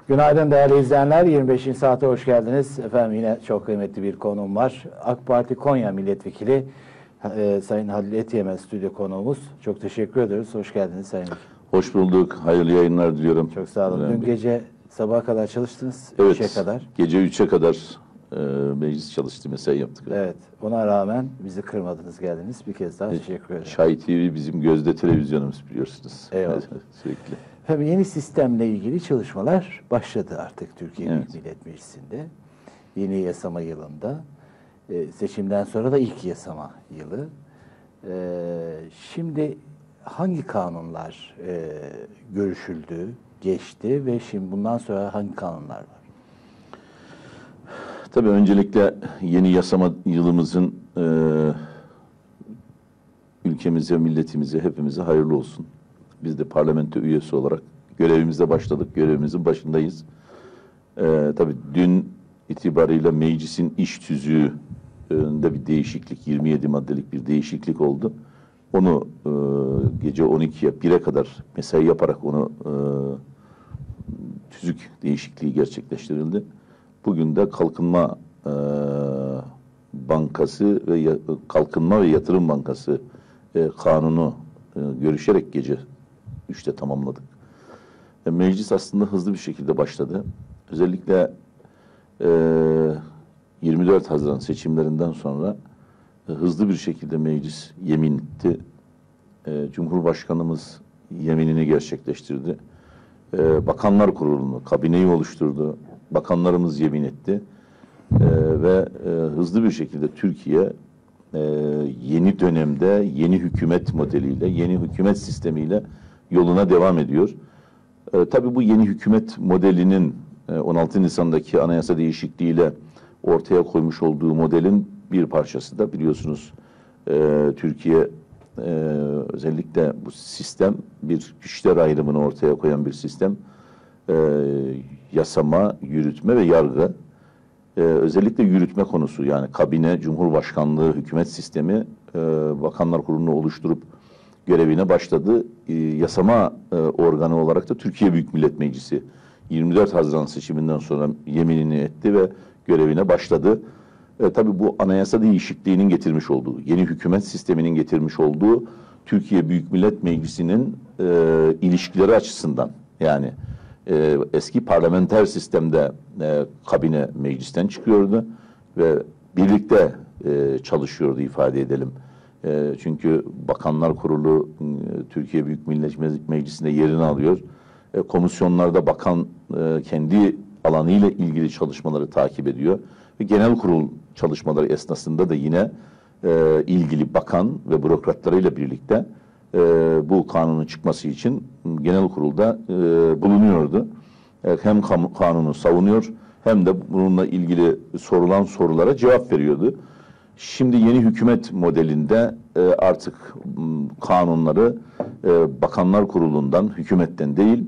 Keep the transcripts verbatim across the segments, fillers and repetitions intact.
Günaydın değerli izleyenler. yirmi beşinci saate hoş geldiniz. Efendim yine çok kıymetli bir konuğum var. AK Parti Konya Milletvekili e, Sayın Halil Etiyemez stüdyo konuğumuz. Çok teşekkür ederiz. Hoş geldiniz Sayın Vekilim. Hoş bulduk. Hayırlı yayınlar diliyorum. Çok sağ olun. Dün gece sabaha kadar çalıştınız. Evet. üçe kadar. Gece üçe kadar e, meclis çalıştı, mesai yaptık. Evet. Ona rağmen bizi kırmadınız, geldiniz. Bir kez daha teşekkür ederim. Şahit T V bizim gözde televizyonumuz, biliyorsunuz. Eyvallah. Sürekli. Efendim yeni sistemle ilgili çalışmalar başladı artık Türkiye Evet. Büyük Millet Meclisi'nde. Yeni yasama yılında. Ee, seçimden sonra da ilk yasama yılı. Ee, şimdi hangi kanunlar e, görüşüldü, geçti ve şimdi bundan sonra hangi kanunlar var? Tabii öncelikle yeni yasama yılımızın e, ülkemize, milletimize, hepimize hayırlı olsun. Biz de parlamento üyesi olarak görevimize başladık, görevimizin başındayız. Ee, tabii dün itibarıyla meclisin iş tüzüğünde bir değişiklik, yirmi yedi maddelik bir değişiklik oldu. Onu e, gece on ikiye, bire kadar mesai yaparak onu e, tüzük değişikliği gerçekleştirildi. Bugün de Kalkınma e, Bankası ve ya, Kalkınma ve Yatırım Bankası e, kanunu e, görüşerek gece üçte tamamladık. E, meclis aslında hızlı bir şekilde başladı. Özellikle e, yirmi dört Haziran seçimlerinden sonra e, hızlı bir şekilde meclis yemin etti. E, Cumhurbaşkanımız yeminini gerçekleştirdi. E, Bakanlar Kurulu'nu, kabineyi oluşturdu. Bakanlarımız yemin etti. E, ve e, hızlı bir şekilde Türkiye e, yeni dönemde yeni hükümet modeliyle, yeni hükümet sistemiyle yoluna devam ediyor. E, tabii bu yeni hükümet modelinin e, on altı Nisan'daki anayasa değişikliğiyle ortaya koymuş olduğu modelin bir parçası da biliyorsunuz e, Türkiye e, özellikle bu sistem bir güçler ayrımını ortaya koyan bir sistem. E, yasama, yürütme ve yargı. E, özellikle yürütme konusu, yani kabine, cumhurbaşkanlığı, hükümet sistemi e, bakanlar kurulunu oluşturup görevine başladı. E, yasama e, organı olarak da Türkiye Büyük Millet Meclisi yirmi dört Haziran seçiminden sonra yeminini etti ve görevine başladı. E, tabii bu anayasa değişikliğinin getirmiş olduğu, yeni hükümet sisteminin getirmiş olduğu Türkiye Büyük Millet Meclisi'nin e, ilişkileri açısından, yani e, eski parlamenter sistemde e, kabine meclisten çıkıyordu ve birlikte e, çalışıyordu, ifade edelim. E, çünkü Bakanlar Kurulu e, Türkiye Büyük Millet Meclisi'nde yerini alıyor. E, komisyonlarda bakan e, kendi alanıyla ilgili çalışmaları takip ediyor. Ve genel kurul çalışmaları esnasında da yine e, ilgili bakan ve bürokratlarıyla birlikte e, bu kanunun çıkması için genel kurulda e, bulunuyordu. E, hem kanunu savunuyor hem de bununla ilgili sorulan sorulara cevap veriyordu. Şimdi yeni hükümet modelinde e, artık m, kanunları e, Bakanlar Kurulu'ndan, hükümetten değil,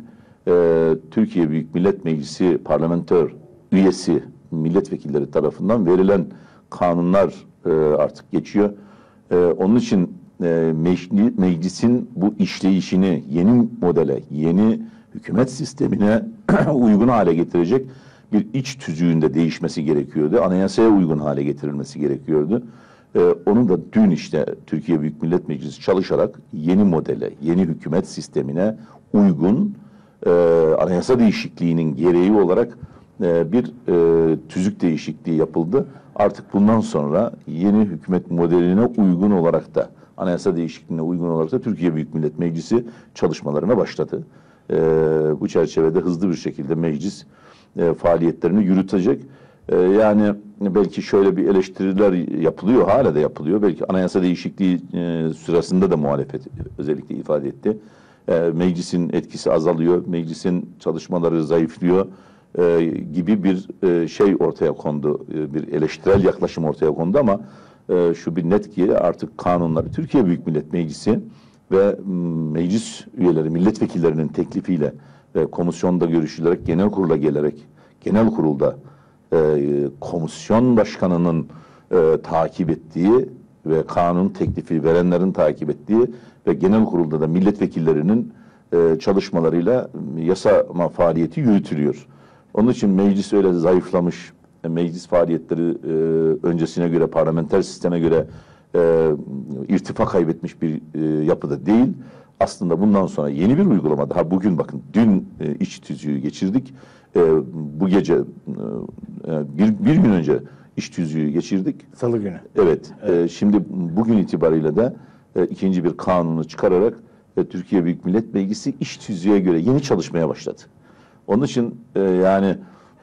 e, Türkiye Büyük Millet Meclisi parlamentör üyesi milletvekilleri tarafından verilen kanunlar e, artık geçiyor. E, onun için e, meclis, meclisin bu işleyişini yeni modele, yeni hükümet sistemine uygun hale getirecek bir iç tüzüğünde değişmesi gerekiyordu. Anayasaya uygun hale getirilmesi gerekiyordu. Ee, onu da dün işte Türkiye Büyük Millet Meclisi çalışarak yeni modele, yeni hükümet sistemine uygun e, anayasa değişikliğinin gereği olarak e, bir e, tüzük değişikliği yapıldı. Artık bundan sonra yeni hükümet modeline uygun olarak da, anayasa değişikliğine uygun olarak da Türkiye Büyük Millet Meclisi çalışmalarına başladı. E, bu çerçevede hızlı bir şekilde meclis E, faaliyetlerini yürütecek. E, yani belki şöyle bir eleştiriler yapılıyor, hala da yapılıyor. Belki anayasa değişikliği e, sırasında da muhalefet özellikle ifade etti. E, meclisin etkisi azalıyor, meclisin çalışmaları zayıflıyor e, gibi bir e, şey ortaya kondu. E, bir eleştirel yaklaşım ortaya kondu ama e, şu bir net ki artık kanunları Türkiye Büyük Millet Meclisi ve meclis üyeleri, milletvekillerinin teklifiyle ve komisyonda görüşülerek, genel kurula gelerek, genel kurulda e, komisyon başkanının e, takip ettiği ve kanun teklifi verenlerin takip ettiği ve genel kurulda da milletvekillerinin e, çalışmalarıyla yasama faaliyeti yürütülüyor. Onun için meclis öyle zayıflamış, e, meclis faaliyetleri e, öncesine göre, parlamenter sisteme göre e, irtifa kaybetmiş bir e, yapıda değil. Aslında bundan sonra yeni bir uygulama, daha bugün bakın, dün e, iç tüzüğü geçirdik. E, bu gece, e, bir, bir gün önce iç tüzüğü geçirdik. Salı günü. Evet, evet. E, şimdi bugün itibariyle de e, ikinci bir kanunu çıkararak e, Türkiye Büyük Millet Meclisi iç tüzüğe göre yeni çalışmaya başladı. Onun için e, yani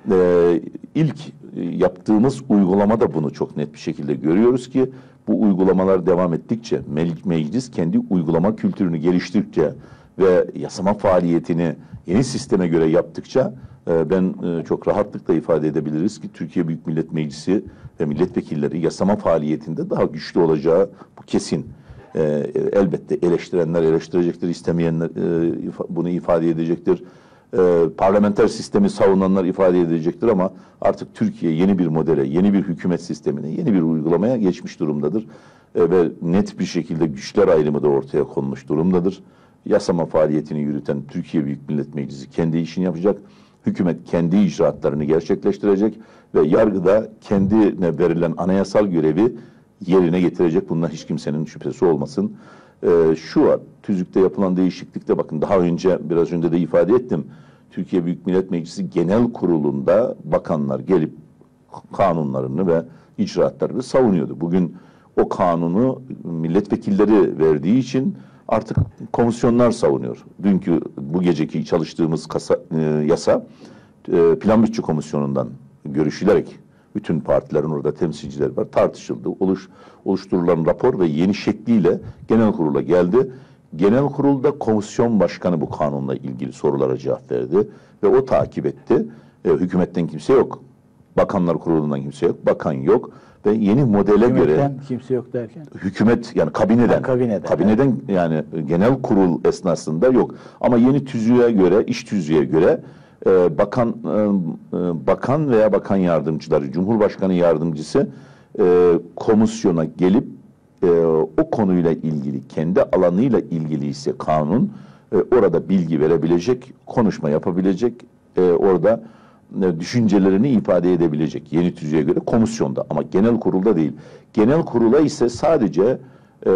e, ilk e, yaptığımız uygulamada bunu çok net bir şekilde görüyoruz ki bu uygulamalar devam ettikçe, me meclis kendi uygulama kültürünü geliştirdikçe ve yasama faaliyetini yeni sisteme göre yaptıkça e, ben e, çok rahatlıkla ifade edebiliriz ki Türkiye Büyük Millet Meclisi ve milletvekilleri yasama faaliyetinde daha güçlü olacağı bu kesin. E, elbette eleştirenler eleştirecektir, istemeyenler e, bunu ifade edecektir. E, parlamenter sistemi savunanlar ifade edecektir ama artık Türkiye yeni bir modele, yeni bir hükümet sistemine, yeni bir uygulamaya geçmiş durumdadır. E, ve net bir şekilde güçler ayrımı da ortaya konmuş durumdadır. Yasama faaliyetini yürüten Türkiye Büyük Millet Meclisi kendi işini yapacak. Hükümet kendi icraatlarını gerçekleştirecek ve yargıda kendine verilen anayasal görevi yerine getirecek. Bundan hiç kimsenin şüphesi olmasın. Ee, şu var, tüzükte yapılan değişiklikte bakın daha önce, biraz önce de ifade ettim. Türkiye Büyük Millet Meclisi Genel Kurulu'nda bakanlar gelip kanunlarını ve icraatlarını savunuyordu. Bugün o kanunu milletvekilleri verdiği için artık komisyonlar savunuyor. Dünkü, bu geceki çalıştığımız kasa, e, yasa e, Plan Bütçe Komisyonu'ndan görüşülerek, bütün partilerin orada temsilcileri var, tartışıldı. Oluş, oluşturulan rapor ve yeni şekliyle genel kurula geldi. Genel kurulda komisyon başkanı bu kanunla ilgili sorulara cevap verdi ve o takip etti. E, hükümetten kimse yok. Bakanlar Kurulu'ndan kimse yok. Bakan yok. Ve yeni modele Hükümetten göre kimse yok derken? Hükümet, yani kabineden. Ha, kabineden. Kabineden evet. Yani genel kurul esnasında yok. Ama yeni tüzüğe göre, iş tüzüğe göre e, bakan e, bakan veya bakan yardımcıları, Cumhurbaşkanı yardımcısı e, komisyona gelip e, o konuyla ilgili, kendi alanıyla ilgili ise kanun e, orada bilgi verebilecek, konuşma yapabilecek, e, orada e, düşüncelerini ifade edebilecek yeni tüzüğe göre komisyonda, ama genel kurulda değil. Genel kurula ise sadece e,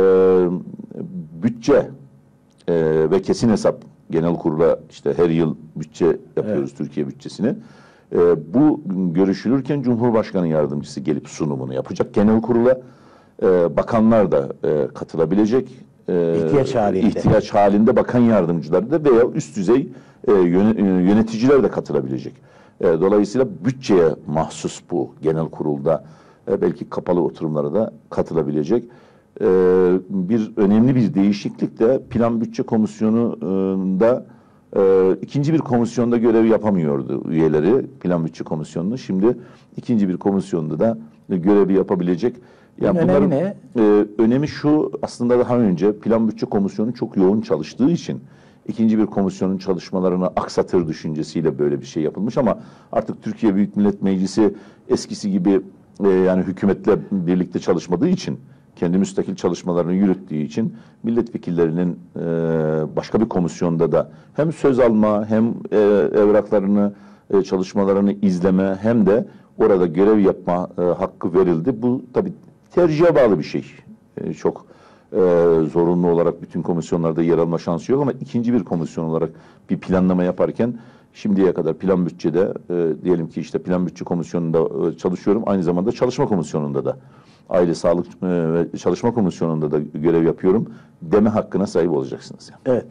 bütçe e, ve kesin hesap, genel kurula işte her yıl bütçe yapıyoruz, evet. Türkiye bütçesini. E, bu görüşülürken Cumhurbaşkanı yardımcısı gelip sunumunu yapacak genel kurula. E, bakanlar da e, katılabilecek. E, ihtiyaç halinde. İhtiyaç halinde bakan yardımcıları da veya üst düzey e, yöneticiler de katılabilecek. E, dolayısıyla bütçeye mahsus bu genel kurulda, e, belki kapalı oturumlara da katılabilecek. E, bir önemli bir değişiklik de Plan Bütçe Komisyonu'nda e, ikinci bir komisyonda görev yapamıyordu üyeleri Plan Bütçe Komisyonu'nu. Şimdi ikinci bir komisyonda da görevi yapabilecek. Yani önemi ne? E, önemi şu, aslında daha önce Plan Bütçe Komisyonu çok yoğun çalıştığı için ikinci bir komisyonun çalışmalarını aksatır düşüncesiyle böyle bir şey yapılmış, ama artık Türkiye Büyük Millet Meclisi eskisi gibi e, yani hükümetle birlikte çalışmadığı için, kendi müstakil çalışmalarını yürüttüğü için milletvekillerinin e, başka bir komisyonda da hem söz alma, hem e, evraklarını, e, çalışmalarını izleme, hem de orada görev yapma e, hakkı verildi. Bu tabii tercihe bağlı bir şey. E, çok e, zorunlu olarak bütün komisyonlarda yer alma şansı yok, ama ikinci bir komisyon olarak bir planlama yaparken şimdiye kadar plan bütçede e, diyelim ki işte Plan Bütçe Komisyonu'nda e, çalışıyorum. Aynı zamanda Çalışma Komisyonu'nda da, Aile Sağlık e, ve Çalışma Komisyonu'nda da görev yapıyorum deme hakkına sahip olacaksınız. Yani. Evet.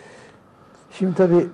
Şimdi tabii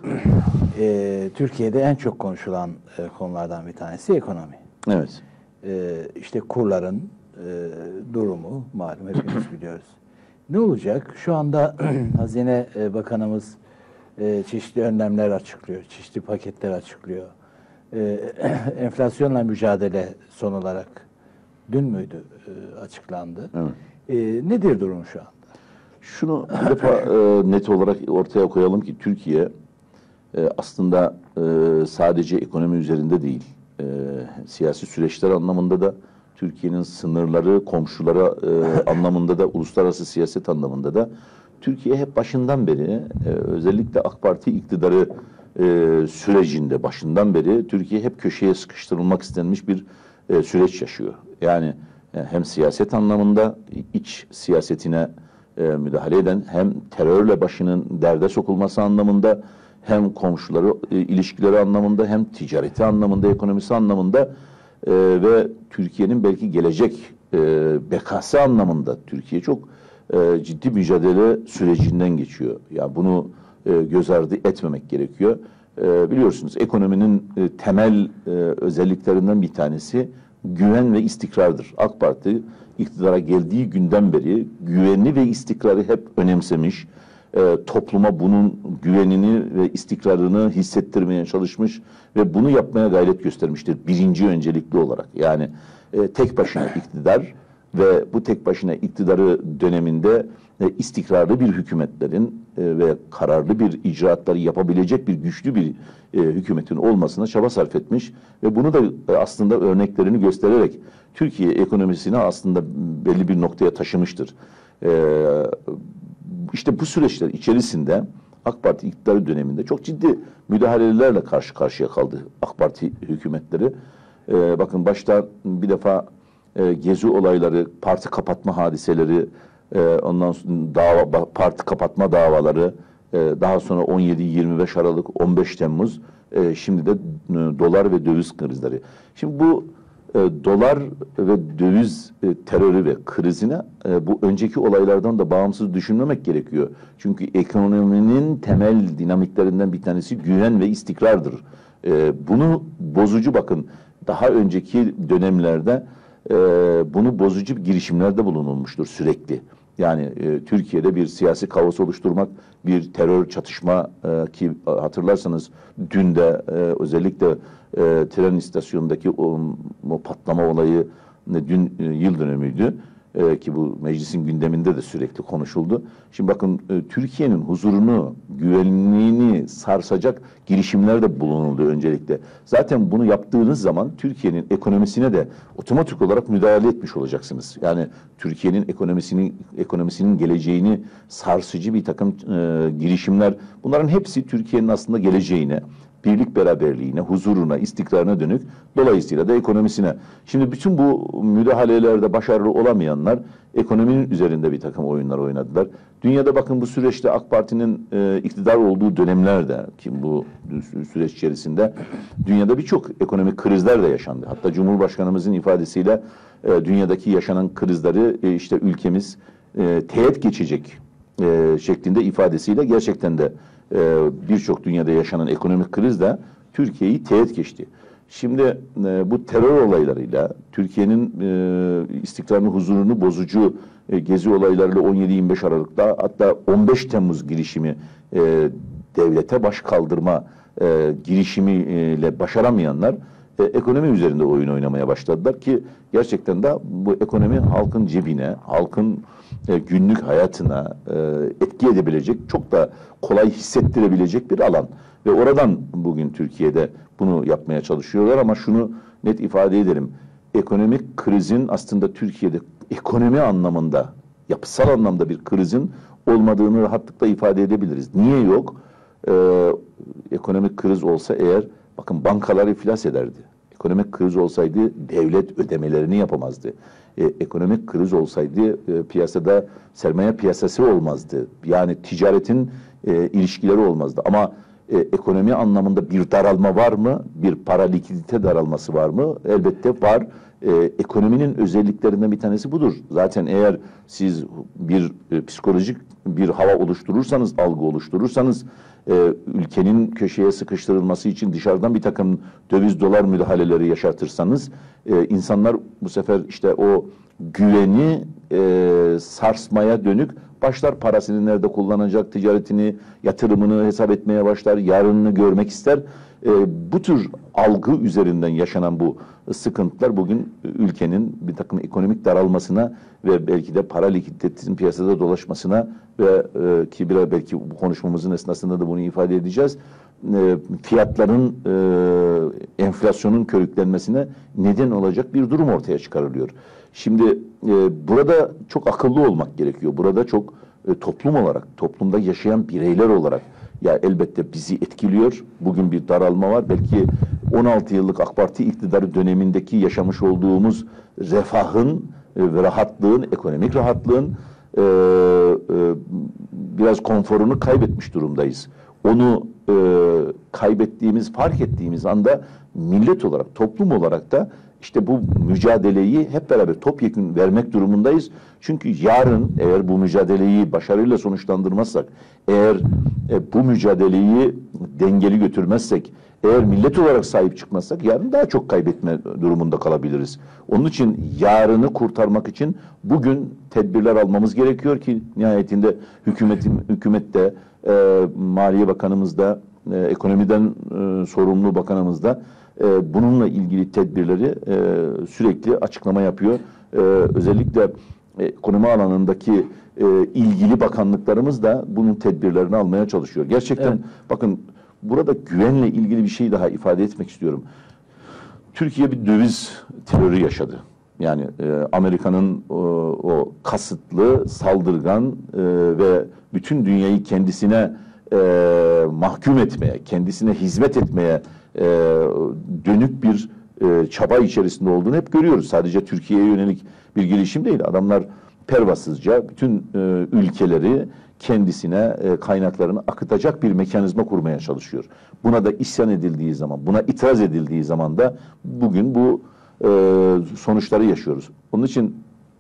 e, Türkiye'de en çok konuşulan e, konulardan bir tanesi ekonomi. Evet. E, işte kurların e, durumu malum, hepimiz biliyoruz. Ne olacak? Şu anda Hazine Bakanımız e, çeşitli önlemler açıklıyor, çeşitli paketler açıklıyor. E, enflasyonla mücadele son olarak dün müydü e, açıklandı? Evet. E, nedir durum şu anda? Şunu bir defa e, net olarak ortaya koyalım ki Türkiye e, aslında e, sadece ekonomi üzerinde değil, e, siyasi süreçler anlamında da, Türkiye'nin sınırları, komşulara e, anlamında da, uluslararası siyaset anlamında da Türkiye hep başından beri e, özellikle AK Parti iktidarı e, sürecinde başından beri Türkiye hep köşeye sıkıştırılmak istenmiş bir e, süreç yaşıyor. Yani e, hem siyaset anlamında iç siyasetine e, müdahale eden, hem terörle başının derde sokulması anlamında, hem komşuları e, ilişkileri anlamında, hem ticareti anlamında, ekonomisi anlamında e, ve Türkiye'nin belki gelecek e, bekası anlamında Türkiye çok e, ciddi mücadele sürecinden geçiyor. Yani bunu e, göz ardı etmemek gerekiyor. E, biliyorsunuz ekonominin e, temel e, özelliklerinden bir tanesi güven ve istikrardır. AK Parti iktidara geldiği günden beri güvenli ve istikrarı hep önemsemiş. E, topluma bunun güvenini ve istikrarını hissettirmeye çalışmış ve bunu yapmaya gayret göstermiştir birinci öncelikli olarak. Yani e, tek başına iktidar ve bu tek başına iktidarı döneminde e, istikrarlı bir hükümetlerin e, ve kararlı bir icraatları yapabilecek bir güçlü bir e, hükümetin olmasına çaba sarf etmiş ve bunu da e, aslında örneklerini göstererek Türkiye ekonomisini aslında belli bir noktaya taşımıştır. E, işte bu süreçler içerisinde AK Parti iktidarı döneminde çok ciddi müdahalelerle karşı karşıya kaldı AK Parti hükümetleri. E, bakın başta bir defa e, gezi olayları, parti kapatma hadiseleri, e, ondan sonra dava, parti kapatma davaları, e, daha sonra on yedi yirmi beş Aralık, on beş Temmuz, e, şimdi de e, dolar ve döviz krizleri. Şimdi bu e, dolar ve döviz e, terörü ve krizine e, bu önceki olaylardan da bağımsız düşünmemek gerekiyor. Çünkü ekonominin temel dinamiklerinden bir tanesi güven ve istikrardır. E, bunu bozucu bakın daha önceki dönemlerde e, bunu bozucu girişimlerde bulunulmuştur sürekli. Yani e, Türkiye'de bir siyasi kaos oluşturmak, bir terör çatışma e, ki hatırlarsanız dün de e, özellikle e, tren istasyonundaki o, o patlama olayı ne, dün e, yıl dönümüydü. E, ki bu meclisin gündeminde de sürekli konuşuldu. Şimdi bakın e, Türkiye'nin huzurunu, güvenliğini sarsacak girişimlerde bulunuldu öncelikle. Zaten bunu yaptığınız zaman Türkiye'nin ekonomisine de otomatik olarak müdahale etmiş olacaksınız. Yani Türkiye'nin ekonomisinin ekonomisinin geleceğini sarsıcı bir takım e, girişimler, bunların hepsi Türkiye'nin aslında geleceğine, birlik beraberliğine, huzuruna, istikrarına dönük, dolayısıyla da ekonomisine. Şimdi bütün bu müdahalelerde başarılı olamayanlar ekonominin üzerinde bir takım oyunlar oynadılar. Dünyada bakın bu süreçte AK Parti'nin e, iktidar olduğu dönemlerde, ki bu süreç içerisinde dünyada birçok ekonomik krizler de yaşandı. Hatta Cumhurbaşkanımızın ifadesiyle e, dünyadaki yaşanan krizleri e, işte ülkemiz e, teğet geçecek e, şeklinde ifadesiyle gerçekten de Ee, birçok dünyada yaşanan ekonomik kriz de Türkiye'yi teğet geçti. Şimdi e, bu terör olaylarıyla Türkiye'nin e, istikrarını, huzurunu bozucu e, gezi olaylarıyla on yedi yirmi beş Aralık'ta, hatta on beş Temmuz girişimi, e, devlete baş kaldırma e, girişimiyle başaramayanlar e, ekonomi üzerinde oyun oynamaya başladılar ki gerçekten de bu ekonomi halkın cebine, halkın e, günlük hayatına e, etki edebilecek, çok da kolay hissettirebilecek bir alan. Ve oradan bugün Türkiye'de bunu yapmaya çalışıyorlar ama şunu net ifade ederim. Ekonomik krizin aslında Türkiye'de ekonomi anlamında, yapısal anlamda bir krizin olmadığını rahatlıkla ifade edebiliriz. Niye yok? Ee, ekonomik kriz olsa eğer, bakın bankalar iflas ederdi. Ekonomik kriz olsaydı devlet ödemelerini yapamazdı. E, ekonomik kriz olsaydı e, piyasada sermaye piyasası olmazdı. Yani ticaretin e, ilişkileri olmazdı. Ama e, ekonomi anlamında bir daralma var mı? Bir para likidite daralması var mı? Elbette var. E, ekonominin özelliklerinden bir tanesi budur. Zaten eğer siz bir e, psikolojik bir hava oluşturursanız, algı oluşturursanız, e, ülkenin köşeye sıkıştırılması için dışarıdan bir takım döviz dolar müdahaleleri yaşatırsanız, e, insanlar bu sefer işte o güveni e, sarsmaya dönük başlar, parasını nerede kullanacak, ticaretini, yatırımını hesap etmeye başlar, yarınını görmek ister. E, bu tür algı üzerinden yaşanan bu sıkıntılar bugün ülkenin bir takım ekonomik daralmasına ve belki de para likiditesinin piyasada dolaşmasına ve e, ki biraz belki bu konuşmamızın esnasında da bunu ifade edeceğiz, e, fiyatların e, enflasyonun körüklenmesine neden olacak bir durum ortaya çıkarılıyor. Şimdi e, burada çok akıllı olmak gerekiyor. Burada çok e, toplum olarak, toplumda yaşayan bireyler olarak Ya elbette bizi etkiliyor. Bugün bir daralma var. Belki on altı yıllık AK Parti iktidarı dönemindeki yaşamış olduğumuz refahın e, ve rahatlığın, ekonomik rahatlığın e, e, biraz konforunu kaybetmiş durumdayız. Onu e, kaybettiğimiz, fark ettiğimiz anda millet olarak, toplum olarak da işte bu mücadeleyi hep beraber topyekün vermek durumundayız. Çünkü yarın eğer bu mücadeleyi başarıyla sonuçlandırmazsak, eğer e, bu mücadeleyi dengeli götürmezsek, eğer millet olarak sahip çıkmazsak yarın daha çok kaybetme durumunda kalabiliriz. Onun için yarını kurtarmak için bugün tedbirler almamız gerekiyor ki nihayetinde hükümetin, hükümette, e, Maliye Bakanımız da, e, ekonomiden e, sorumlu bakanımız da e, bununla ilgili tedbirleri e, sürekli açıklama yapıyor. E, özellikle e, ekonomi alanındaki e, ilgili bakanlıklarımız da bunun tedbirlerini almaya çalışıyor. Gerçekten evet. Bakın burada güvenle ilgili bir şey daha ifade etmek istiyorum. Türkiye bir döviz terörü yaşadı. Yani e, Amerika'nın o, o kasıtlı, saldırgan e, ve bütün dünyayı kendisine e, mahkum etmeye, kendisine hizmet etmeye e, dönük bir e, çaba içerisinde olduğunu hep görüyoruz. Sadece Türkiye'ye yönelik bir girişim değil. Adamlar pervasızca bütün e, ülkeleri kendisine e, kaynaklarını akıtacak bir mekanizma kurmaya çalışıyor. Buna da isyan edildiği zaman, buna itiraz edildiği zaman da bugün bu e, sonuçları yaşıyoruz. Onun için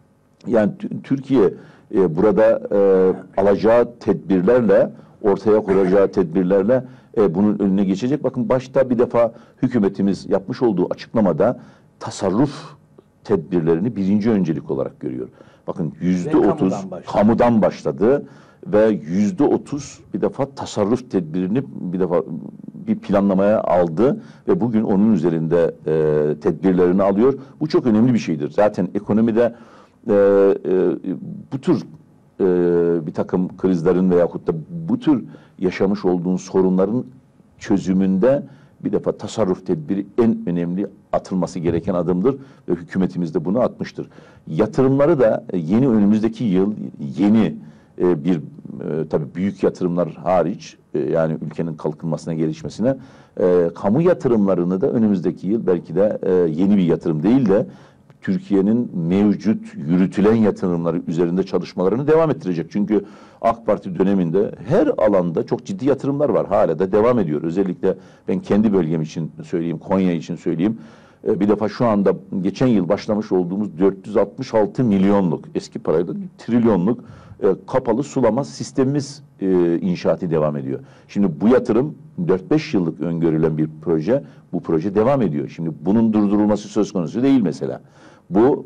yani Türkiye e, burada e, alacağı tedbirlerle, ortaya koyacağı tedbirlerle e, bunun önüne geçecek. Bakın başta bir defa hükümetimiz yapmış olduğu açıklamada tasarruf tedbirlerini birinci öncelik olarak görüyor. Bakın yüzde otuz kamudan başladı ve yüzde otuz bir defa tasarruf tedbirini bir defa bir planlamaya aldı ve bugün onun üzerinde e, tedbirlerini alıyor. Bu çok önemli bir şeydir. Zaten ekonomide e, e, bu tür e, bir takım krizlerin veyahut da bu tür yaşamış olduğun sorunların çözümünde bir defa tasarruf tedbiri en önemli atılması gereken adımdır ve hükümetimiz de bunu atmıştır. Yatırımları da yeni önümüzdeki yıl yeni e, bir e, tabii büyük yatırımlar hariç e, yani ülkenin kalkınmasına gelişmesine e, kamu yatırımlarını da önümüzdeki yıl belki de e, yeni bir yatırım değil de Türkiye'nin mevcut yürütülen yatırımları üzerinde çalışmalarını devam ettirecek. Çünkü AK Parti döneminde her alanda çok ciddi yatırımlar var. Hala da devam ediyor. Özellikle ben kendi bölgem için söyleyeyim, Konya için söyleyeyim. Bir defa şu anda geçen yıl başlamış olduğumuz dört yüz altmış altı milyonluk, eski parayla trilyonluk kapalı sulama sistemimiz inşaatı devam ediyor. Şimdi bu yatırım dört beş yıllık öngörülen bir proje. Bu proje devam ediyor. Şimdi bunun durdurulması söz konusu değil mesela. Bu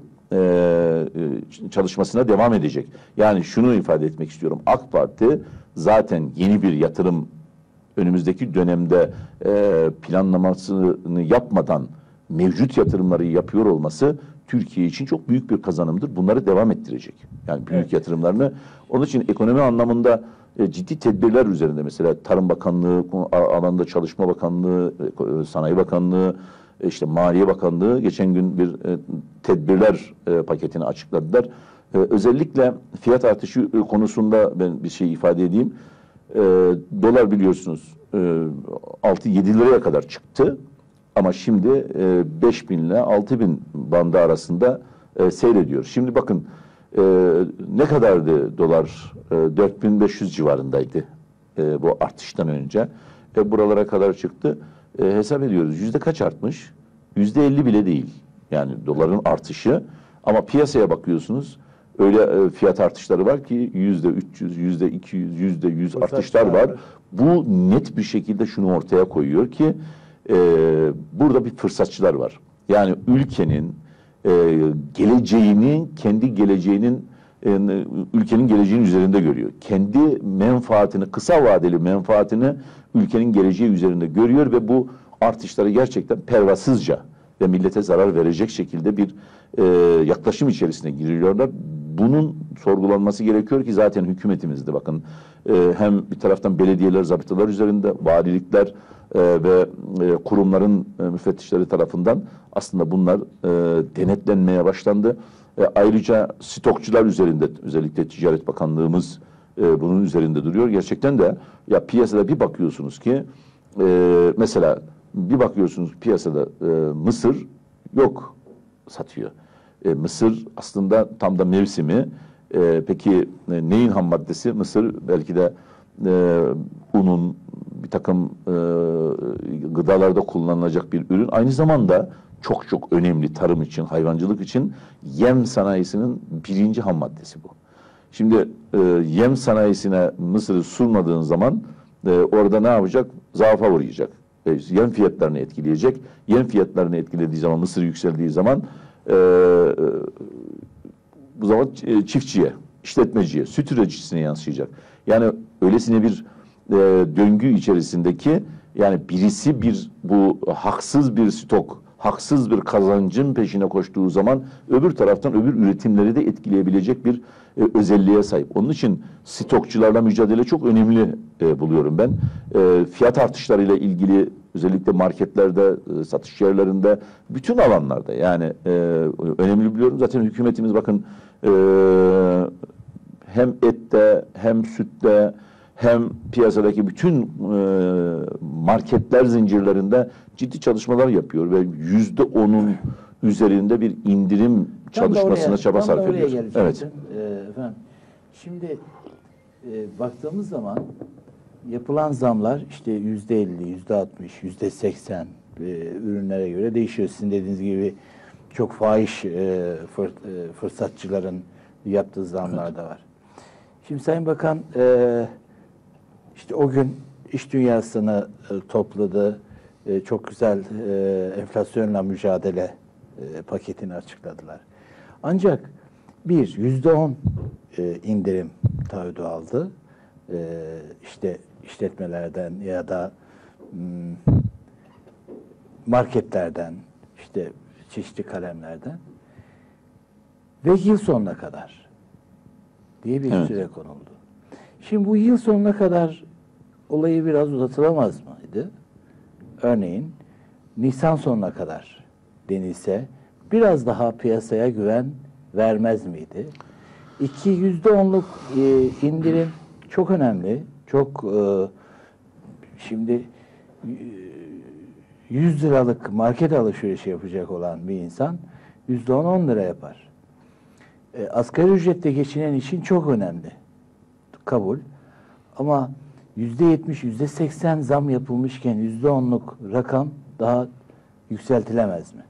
e, çalışmasına devam edecek. Yani şunu ifade etmek istiyorum. AK Parti zaten yeni bir yatırım önümüzdeki dönemde e, planlamasını yapmadan mevcut yatırımları yapıyor olması Türkiye için çok büyük bir kazanımdır. Bunları devam ettirecek. Yani büyük evet. yatırımlarını. Onun için ekonomi anlamında e, ciddi tedbirler üzerinde mesela Tarım Bakanlığı, alanda Çalışma Bakanlığı, e, Sanayi Bakanlığı, e, işte Maliye Bakanlığı geçen gün bir e, tedbirler e, paketini açıkladılar. E, özellikle fiyat artışı e, konusunda ben bir şey ifade edeyim. E, dolar biliyorsunuz e, altı yedi liraya kadar çıktı. Ama şimdi e, beş bin ile altı bin bandı arasında e, seyrediyor. Şimdi bakın e, ne kadardı dolar? E, dört bin beş yüz civarındaydı e, bu artıştan önce. E, buralara kadar çıktı. E, hesap ediyoruz. Yüzde kaç artmış? Yüzde elli bile değil. Yani doların artışı. Ama piyasaya bakıyorsunuz. Öyle e, fiyat artışları var ki yüzde üç yüz, yüzde iki yüz, yüzde yüz artışlar var. Bu net bir şekilde şunu ortaya koyuyor ki Ee, burada bir fırsatçılar var. Yani ülkenin e, geleceğini, kendi geleceğinin, e, ülkenin geleceğinin üzerinde görüyor. Kendi menfaatini, kısa vadeli menfaatini ülkenin geleceği üzerinde görüyor ve bu artışları gerçekten pervasızca ve millete zarar verecek şekilde bir e, yaklaşım içerisine giriyorlar. Bunun sorgulanması gerekiyor ki zaten hükümetimizde bakın e, hem bir taraftan belediyeler, zabıtalar üzerinde, valilikler e, ve e, kurumların e, müfettişleri tarafından aslında bunlar e, denetlenmeye başlandı. E, ayrıca stokçular üzerinde özellikle Ticaret Bakanlığımız e, bunun üzerinde duruyor. Gerçekten de ya piyasada bir bakıyorsunuz ki e, mesela bir bakıyorsunuz piyasada e, mısır yok satıyor. E, mısır aslında tam da mevsimi. E, peki e, neyin ham maddesi? Mısır belki de e, unun bir takım e, gıdalarda kullanılacak bir ürün. Aynı zamanda çok çok önemli tarım için, hayvancılık için yem sanayisinin birinci ham maddesi bu. Şimdi e, yem sanayisine mısırı sunmadığın zaman e, orada ne yapacak? Zaafa uğrayacak. E, yem fiyatlarını etkileyecek. Yem fiyatlarını etkilediği zaman, mısır yükseldiği zaman e, e, bu zaman e, çiftçiye, işletmeciye, süt üreticisine yansıyacak. Yani öylesine bir e, döngü içerisindeki yani birisi bir bu haksız bir stok, haksız bir kazancın peşine koştuğu zaman öbür taraftan öbür üretimleri de etkileyebilecek bir e, özelliğe sahip. Onun için stokçularla mücadele çok önemli e, buluyorum ben. E, fiyat artışlarıyla ilgili özellikle marketlerde, e, satış yerlerinde, bütün alanlarda yani e, önemli biliyorum. Zaten hükümetimiz bakın e, hem ette hem sütte hem piyasadaki bütün e, marketler zincirlerinde ciddi çalışmalar yapıyor ve yüzde onun üzerinde bir indirim çalışmasına oraya, çaba sarf ediyor. Evet. Ee, efendim, şimdi e, baktığımız zaman yapılan zamlar işte yüzde elli, yüzde altmış, yüzde seksen e, ürünlere göre değişiyor. Sizin dediğiniz gibi çok fahiş e, fır, e, fırsatçıların yaptığı zamlar evet. da var. Şimdi Sayın Bakan e, işte o gün iş dünyasını e, topladı. E, çok güzel e, enflasyonla mücadele e, paketini açıkladılar. Ancak bir yüzde on e, indirim taahhüdü aldı. E, işte işletmelerden ya da m, marketlerden, işte çeşitli kalemlerden ve yıl sonuna kadar diye bir evet. süre konuldu. Şimdi bu yıl sonuna kadar olayı biraz uzatılamaz mıydı? Örneğin Nisan sonuna kadar denilse biraz daha piyasaya güven vermez miydi? İki yüzde onluk e, indirim çok önemli. Çok e, şimdi e, yüz liralık market alışverişi yapacak olan bir insan yüzde on on lira yapar. E, asgari ücretle geçinen için çok önemli. Kabul. Ama yüzde yetmiş, yüzde seksen zam yapılmışken yüzde onluk rakam daha yükseltilemez mi?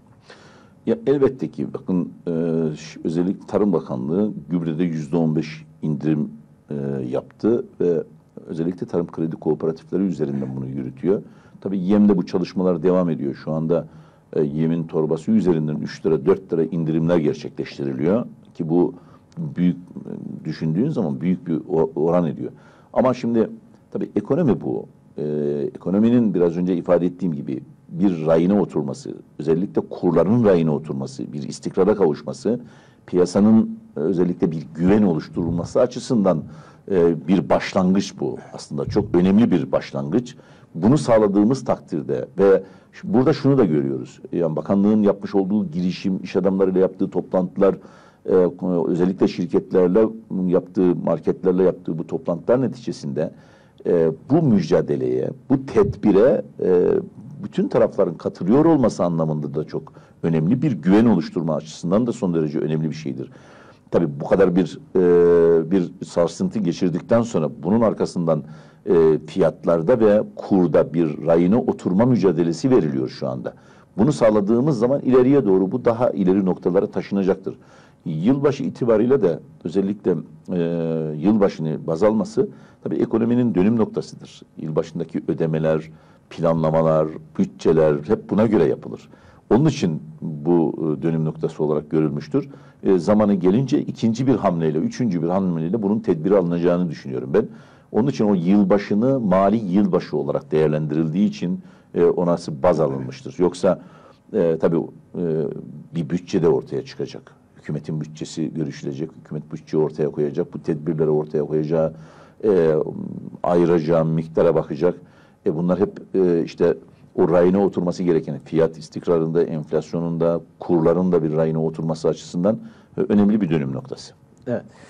Ya elbette ki bakın e, özellikle Tarım Bakanlığı gübrede yüzde on beş indirim e, yaptı ve özellikle tarım kredi kooperatifleri üzerinden bunu yürütüyor. Tabii yemde bu çalışmalar devam ediyor. Şu anda e, yemin torbası üzerinden üç lira dört lira indirimler gerçekleştiriliyor ki bu büyük düşündüğün zaman büyük bir oran ediyor. Ama şimdi tabii ekonomi bu. Ee, ekonominin biraz önce ifade ettiğim gibi bir rayına oturması, özellikle kurların rayına oturması, bir istikrara kavuşması, piyasanın özellikle bir güven oluşturulması açısından e, bir başlangıç bu. Aslında çok önemli bir başlangıç. Bunu sağladığımız takdirde ve şu, burada şunu da görüyoruz. Yani bakanlığın yapmış olduğu girişim, iş adamlarıyla yaptığı toplantılar, e, özellikle şirketlerle yaptığı, marketlerle yaptığı bu toplantılar neticesinde e, bu mücadeleye, bu tedbire e, bütün tarafların katılıyor olması anlamında da çok önemli bir güven oluşturma açısından da son derece önemli bir şeydir. Tabii bu kadar bir e, bir sarsıntı geçirdikten sonra bunun arkasından e, fiyatlarda ve kurda bir rayına oturma mücadelesi veriliyor şu anda. Bunu sağladığımız zaman ileriye doğru bu daha ileri noktalara taşınacaktır. Yılbaşı itibariyle de özellikle e, yılbaşını baz alması tabii ekonominin dönüm noktasıdır. Yılbaşındaki ödemeler, planlamalar, bütçeler hep buna göre yapılır. Onun için bu dönüm noktası olarak görülmüştür. E, zamanı gelince ikinci bir hamleyle, üçüncü bir hamleyle bunun tedbiri alınacağını düşünüyorum ben. Onun için o yılbaşını mali yılbaşı olarak değerlendirildiği için e, ona baz alınmıştır. Yoksa e, tabii e, bir bütçe de ortaya çıkacak. Hükümetin bütçesi görüşülecek, hükümet bütçe ortaya koyacak, bu tedbirleri ortaya koyacağı, e, ayıracağı miktara bakacak. E, bunlar hep e, işte o rayına oturması gereken fiyat istikrarında, enflasyonunda, kurların da bir rayına oturması açısından önemli bir dönüm noktası. Evet.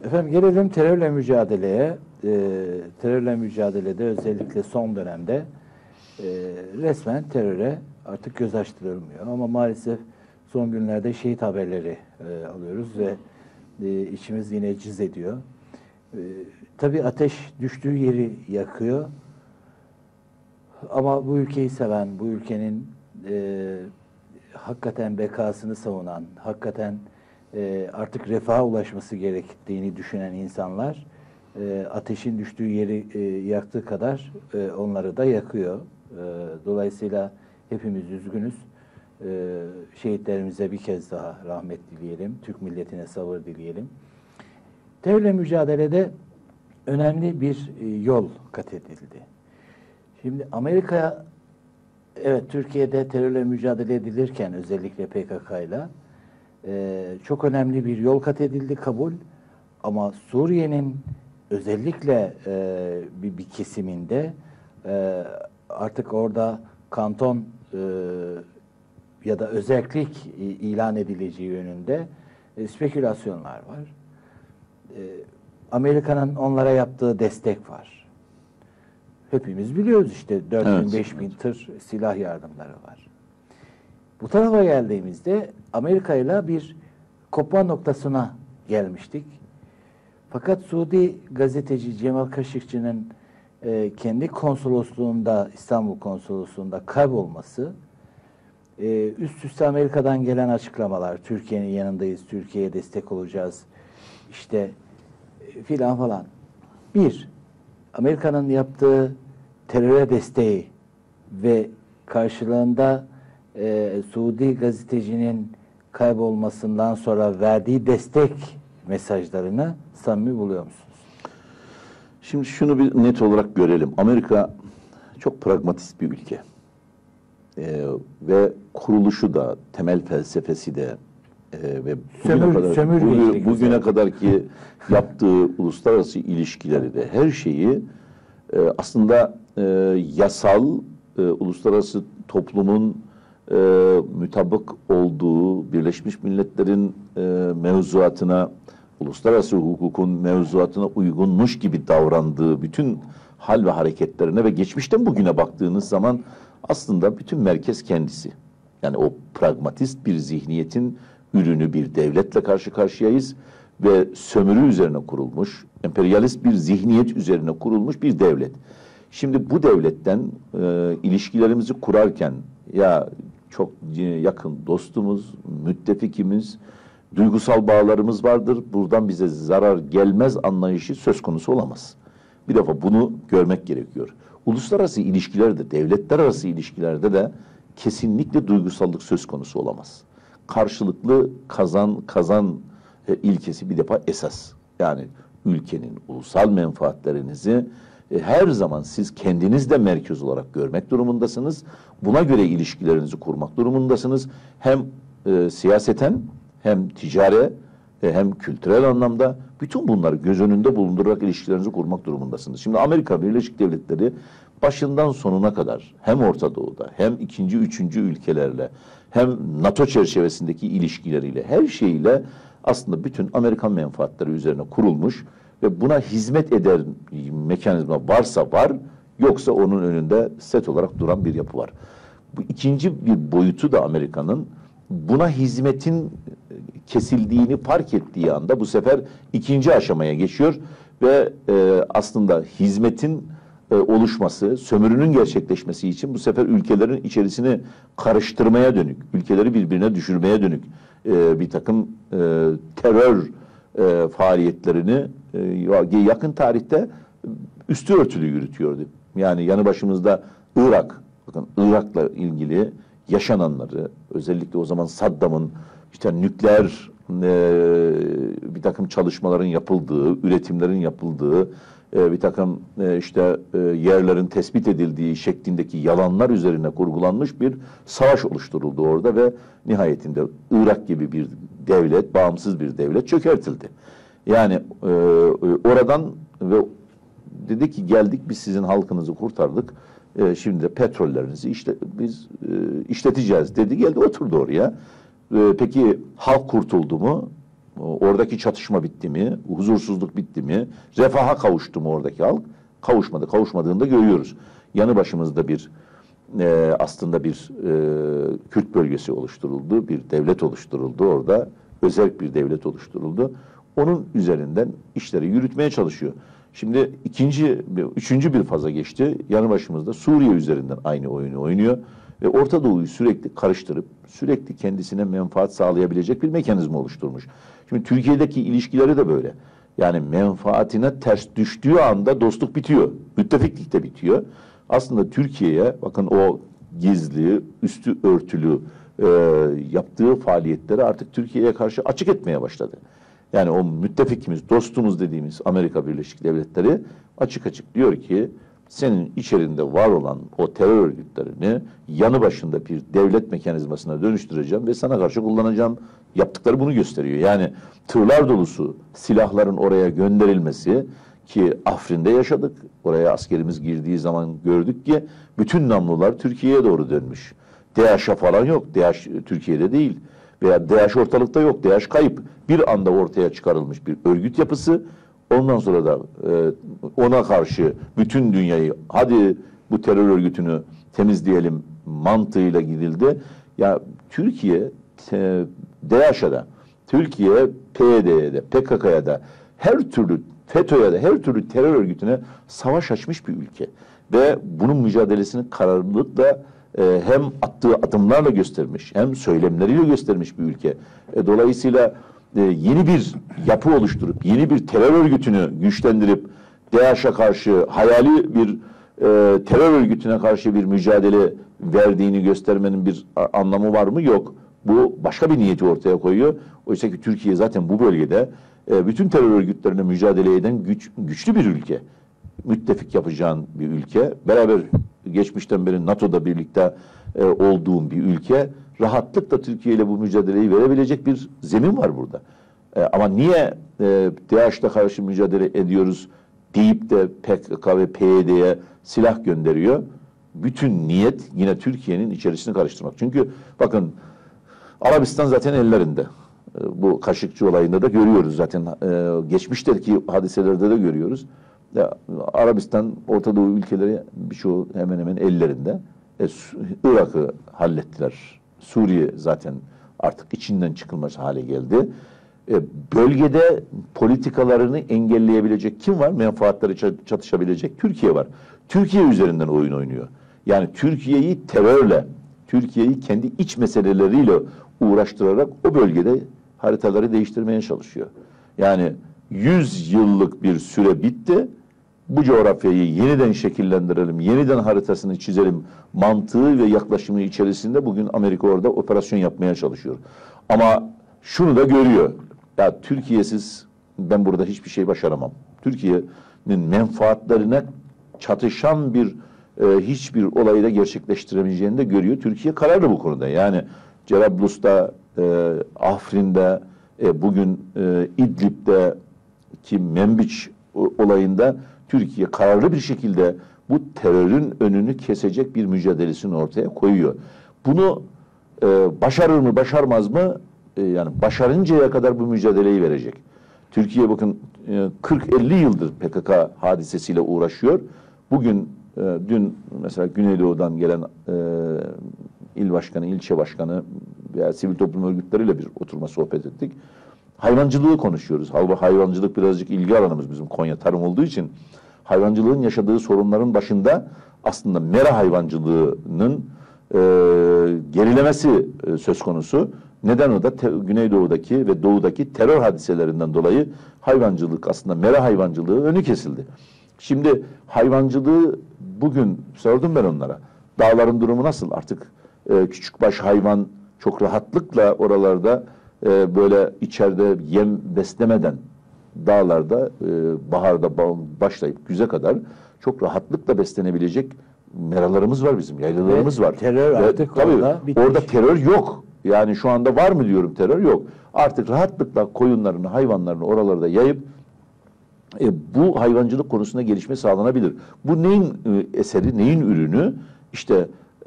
Efendim gelelim terörle mücadeleye. Ee, terörle mücadelede özellikle son dönemde e, resmen teröre artık göz açtırılmıyor. Ama maalesef son günlerde şehit haberleri e, alıyoruz ve e, içimiz yine cız ediyor. E, tabii ateş düştüğü yeri yakıyor. Ama bu ülkeyi seven, bu ülkenin e, hakikaten bekasını savunan, hakikaten e, artık refaha ulaşması gerektiğini düşünen insanlar e, ateşin düştüğü yeri e, yaktığı kadar e, onları da yakıyor. E, dolayısıyla hepimiz üzgünüz. E, şehitlerimize bir kez daha rahmet dileyelim. Türk milletine sabır dileyelim. Terörle mücadelede önemli bir e, yol kat edildi. Şimdi Amerika, evet Türkiye'de terörle mücadele edilirken özellikle P K K ile çok önemli bir yol kat edildi, kabul. Ama Suriye'nin özellikle e, bir, bir kesiminde e, artık orada kanton e, ya da özellik ilan edileceği yönünde e, spekülasyonlar var. E, Amerika'nın onlara yaptığı destek var. Hepimiz biliyoruz işte dört bin beş bin tır silah yardımları var. Bu tarafa geldiğimizde Amerika ile bir kopma noktasına gelmiştik. Fakat Suudi gazeteci Cemal Kaşıkçı'nın e, kendi konsolosluğunda, İstanbul konsolosluğunda kaybolması, e, üst üste Amerika'dan gelen açıklamalar, Türkiye'nin yanındayız, Türkiye'ye destek olacağız, işte e, filan falan. Bir, Amerika'nın yaptığı teröre desteği ve karşılığında e, Suudi gazetecinin kaybolmasından sonra verdiği destek mesajlarını samimi buluyor musunuz? Şimdi şunu bir net olarak görelim. Amerika çok pragmatist bir ülke. Ee, ve kuruluşu da, temel felsefesi de e, ve bugüne Sömür, kadar sömürgecilik bugüne, bugüne kadar ki yaptığı uluslararası ilişkileri de her şeyi e, aslında e, yasal e, uluslararası toplumun e, mütabık olduğu Birleşmiş Milletler'in e, mevzuatına, uluslararası hukukun mevzuatına uygunmuş gibi davrandığı bütün hal ve hareketlerine ve geçmişten bugüne baktığınız zaman aslında bütün merkez kendisi. Yani o pragmatist bir zihniyetin ürünü bir devletle karşı karşıyayız ve sömürü üzerine kurulmuş, emperyalist bir zihniyet üzerine kurulmuş bir devlet. Şimdi bu devletten e, ilişkilerimizi kurarken ya çok yakın dostumuz, müttefikimiz, duygusal bağlarımız vardır. Buradan bize zarar gelmez anlayışı söz konusu olamaz. Bir defa bunu görmek gerekiyor. Uluslararası ilişkilerde, devletler arası ilişkilerde de kesinlikle duygusallık söz konusu olamaz. Karşılıklı kazan kazan e, ilkesi bir defa esas. Yani ülkenin ulusal menfaatlerinizi e, her zaman siz kendiniz de merkez olarak görmek durumundasınız. Buna göre ilişkilerinizi kurmak durumundasınız. Hem e, siyaseten hem ticari hem kültürel anlamda bütün bunları göz önünde bulundurarak ilişkilerinizi kurmak durumundasınız. Şimdi Amerika Birleşik Devletleri başından sonuna kadar hem Orta Doğu'da hem ikinci, üçüncü ülkelerle hem NATO çerçevesindeki ilişkileriyle her şeyle aslında bütün Amerikan menfaatleri üzerine kurulmuş ve buna hizmet eder mekanizma varsa var, yoksa onun önünde set olarak duran bir yapı var. Bu ikinci bir boyutu da Amerika'nın buna hizmetin kesildiğini fark ettiği anda bu sefer ikinci aşamaya geçiyor ve e, aslında hizmetin e, oluşması, sömürünün gerçekleşmesi için bu sefer ülkelerin içerisini karıştırmaya dönük, ülkeleri birbirine düşürmeye dönük e, bir takım e, terör e, faaliyetlerini e, yakın tarihte üstü örtülü yürütüyordu. Yani yanı başımızda Irak, bakın Irak'la ilgili yaşananları, özellikle o zaman Saddam'ın işte nükleer e, bir takım çalışmaların yapıldığı, üretimlerin yapıldığı, e, bir takım e, işte e, yerlerin tespit edildiği şeklindeki yalanlar üzerine kurgulanmış bir savaş oluşturuldu orada ve nihayetinde Irak gibi bir devlet, bağımsız bir devlet çökertildi. Yani e, oradan ve dedi ki geldik biz sizin halkınızı kurtardık. E, şimdi de petrollerinizi işte biz e, işleteceğiz dedi, geldi oturdu oraya. E, peki halk kurtuldu mu? Oradaki çatışma bitti mi? Huzursuzluk bitti mi? Refaha kavuştu mu oradaki halk? Kavuşmadı. Kavuşmadığını da görüyoruz. Yanı başımızda bir e, aslında bir e, Kürt bölgesi oluşturuldu. Bir devlet oluşturuldu orada. Özel bir devlet oluşturuldu. Onun üzerinden işleri yürütmeye çalışıyor. Şimdi ikinci, üçüncü bir faza geçti. Yanı başımızda Suriye üzerinden aynı oyunu oynuyor. Ve Orta Doğu'yu sürekli karıştırıp sürekli kendisine menfaat sağlayabilecek bir mekanizma oluşturmuş. Şimdi Türkiye'deki ilişkileri de böyle. Yani menfaatine ters düştüğü anda dostluk bitiyor. Müttefiklik de bitiyor. Aslında Türkiye'ye bakın o gizli, üstü örtülü e, yaptığı faaliyetleri artık Türkiye'ye karşı açık etmeye başladı. Yani o müttefikimiz, dostumuz dediğimiz Amerika Birleşik Devletleri açık açık diyor ki senin içerisinde var olan o terör örgütlerini yanı başında bir devlet mekanizmasına dönüştüreceğim ve sana karşı kullanacağım. Yaptıkları bunu gösteriyor. Yani tırlar dolusu silahların oraya gönderilmesi ki Afrin'de yaşadık. Oraya askerimiz girdiği zaman gördük ki bütün namlular Türkiye'ye doğru dönmüş. DAEŞ'e falan yok. DAEŞ Türkiye'de değil. Veya DAEŞ ortalıkta yok. DAEŞ kayıp. Bir anda ortaya çıkarılmış bir örgüt yapısı. Ondan sonra da e, ona karşı bütün dünyayı hadi bu terör örgütünü temizleyelim mantığıyla gidildi. Ya Türkiye e, DAEŞ'e de, Türkiye P Y D'ye de, P K K'ya da her türlü FETÖ'ye de her türlü terör örgütüne savaş açmış bir ülke. Ve bunun mücadelesini kararlılıkla e, hem attığı adımlarla göstermiş hem söylemleriyle göstermiş bir ülke. E, dolayısıyla e, yeni bir yapı oluşturup yeni bir terör örgütünü güçlendirip DAEŞ'e karşı hayali bir e, terör örgütüne karşı bir mücadele verdiğini göstermenin bir anlamı var mı? Yok. Bu başka bir niyeti ortaya koyuyor. Oysa ki Türkiye zaten bu bölgede e, bütün terör örgütlerine mücadele eden güç, güçlü bir ülke. Müttefik yapacağın bir ülke. Beraber geçmişten beri NATO'da birlikte e, olduğum bir ülke. Rahatlıkla Türkiye ile bu mücadeleyi verebilecek bir zemin var burada. E, ama niye e, DAEŞ'le karşı mücadele ediyoruz deyip de P K K ve P Y D'ye silah gönderiyor? Bütün niyet yine Türkiye'nin içerisini karıştırmak. Çünkü bakın Arabistan zaten ellerinde. Bu Kaşıkçı olayında da görüyoruz zaten. Geçmişteki hadiselerde de görüyoruz. Ya, Arabistan, Orta Doğu ülkeleri birçoğu hemen hemen ellerinde. E, Irak'ı hallettiler. Suriye zaten artık içinden çıkılmaz hale geldi. E, bölgede politikalarını engelleyebilecek kim var? Menfaatleri çatışabilecek Türkiye var. Türkiye üzerinden oyun oynuyor. Yani Türkiye'yi terörle, Türkiye'yi kendi iç meseleleriyle uğraştırarak o bölgede haritaları değiştirmeye çalışıyor. Yani yüz yıllık bir süre bitti. Bu coğrafyayı yeniden şekillendirelim, yeniden haritasını çizelim mantığı ve yaklaşımı içerisinde bugün Amerika orada operasyon yapmaya çalışıyor. Ama şunu da görüyor. Ya Türkiye'siz ben burada hiçbir şey başaramam. Türkiye'nin menfaatlerine çatışan bir e, hiçbir olayı da gerçekleştiremeyeceğini de görüyor. Türkiye kararlı bu konuda. Yani Cerablus'ta, e, Afrin'de, e, bugün e, İdlib'de ki Menbiç olayında Türkiye kararlı bir şekilde bu terörün önünü kesecek bir mücadelesini ortaya koyuyor. Bunu e, başarır mı, başarmaz mı? E, yani başarıncaya kadar bu mücadeleyi verecek. Türkiye bakın e, kırk elli yıldır P K K hadisesiyle uğraşıyor. Bugün, e, dün mesela Güneydoğu'dan gelen e, il başkanı, ilçe başkanı veya sivil toplum örgütleriyle bir oturma sohbet ettik. Hayvancılığı konuşuyoruz. Hayvancılık birazcık ilgi alanımız bizim Konya tarım olduğu için. Hayvancılığın yaşadığı sorunların başında aslında mera hayvancılığının e, gerilemesi e, söz konusu. Neden o da te, Güneydoğu'daki ve Doğu'daki terör hadiselerinden dolayı hayvancılık aslında mera hayvancılığı önü kesildi. Şimdi hayvancılığı bugün sordum ben onlara. Dağların durumu nasıl? Artık e, küçükbaş hayvan çok rahatlıkla oralarda e, böyle içeride yem beslemeden dağlarda e, baharda başlayıp güze kadar çok rahatlıkla beslenebilecek meralarımız var bizim, yaylalarımız Ve var. Terör Ve, artık tabii, orada bitmiş. orada terör yok. Yani şu anda var mı diyorum terör yok. Artık rahatlıkla koyunlarını, hayvanlarını oralarda yayıp e, bu hayvancılık konusunda gelişme sağlanabilir. Bu neyin e, eseri, neyin ürünü? İşte e,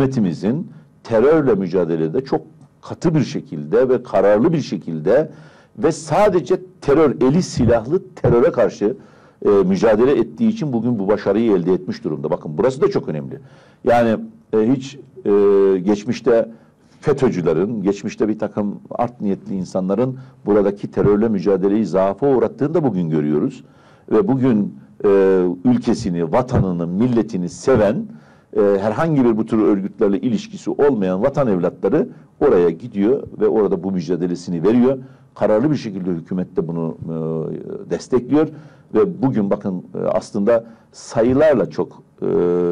hükümetimizin terörle mücadelede çok katı bir şekilde ve kararlı bir şekilde ve sadece terör, eli silahlı teröre karşı e, mücadele ettiği için bugün bu başarıyı elde etmiş durumda. Bakın burası da çok önemli. Yani e, hiç e, geçmişte FETÖ'cülerin, geçmişte bir takım art niyetli insanların buradaki terörle mücadeleyi zaafa uğrattığını da bugün görüyoruz. Ve bugün e, ülkesini, vatanını, milletini seven, e, herhangi bir bu tür örgütlerle ilişkisi olmayan vatan evlatları oraya gidiyor ve orada bu mücadelesini veriyor. Kararlı bir şekilde hükümet de bunu e, destekliyor. Ve bugün bakın e, aslında sayılarla çok e,